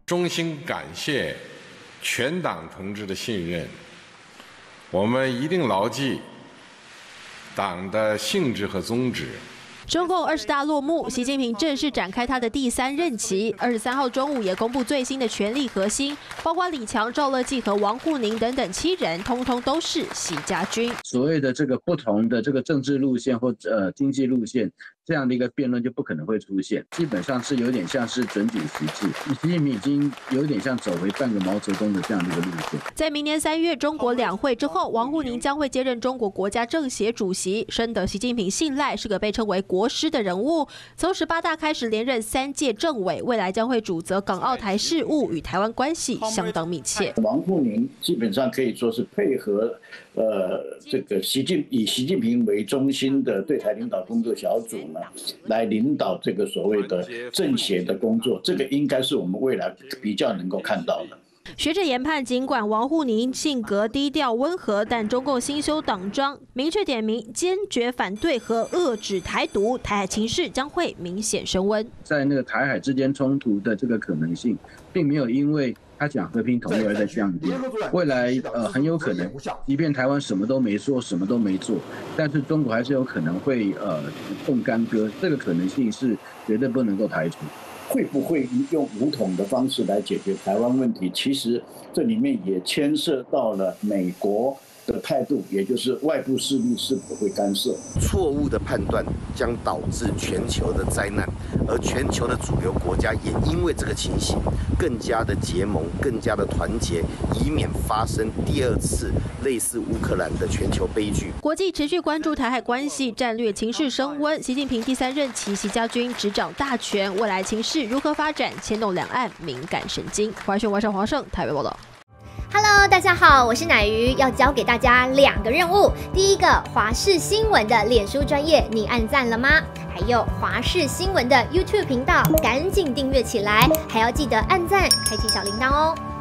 衷心感谢全党同志的信任，我们一定牢记党的性质和宗旨。 中共20大落幕，习近平正式展开他的第3任期。23号中午也公布最新的权力核心，包括李强、赵乐际和王沪宁等等7人，通通都是习家军。 所谓的这个不同的这个政治路线或经济路线，这样的一个辩论就不可能会出现，基本上是有点像是准主席制。习近平已经有点像走回半个毛泽东的这样的一个路线。 在明年3月中国两会之后，王沪宁将会接任中国国家政协主席，深得习近平信赖，是个被称为国师的人物。从18大开始连任3届政委，未来将会主责港澳台事务，与台湾关系相当密切。 王沪宁基本上可以说是配合这个以习近平为中心的对台领导工作小组呢，来领导这个所谓的政协的工作，这个应该是我们未来比较能够看到的。 学者研判，尽管王沪宁性格低调温和，但中共新修党章明确点明坚决反对和遏制台独，台海情势将会明显升温。 在那个台海之间冲突的这个可能性，并没有因为他讲和平统一而在降低。未来很有可能，即便台湾什么都没说，什么都没做，但是中国还是有可能会动干戈，这个可能性是绝对不能够排除。 会不会用武统的方式来解决台湾问题？其实这里面也牵涉到了美国的态度，也就是外部势力是否会干涉。 错误的判断将导致全球的灾难，而全球的主流国家也因为这个情形更加的结盟，更加的团结，以免发生第2次类似乌克兰的全球悲剧。 国际持续关注台海关系，战略情势升温。习近平第3任期，习家军执掌大权，未来情势如何发展，牵动两岸敏感神经。华讯、华盛台北报道。 Hello， 大家好，我是乃瑜，要教给大家2个任务。第一个，华视新闻的脸书专页，你按赞了吗？还有华视新闻的 YouTube 频道，赶紧订阅起来，还要记得按赞，开启小铃铛哦。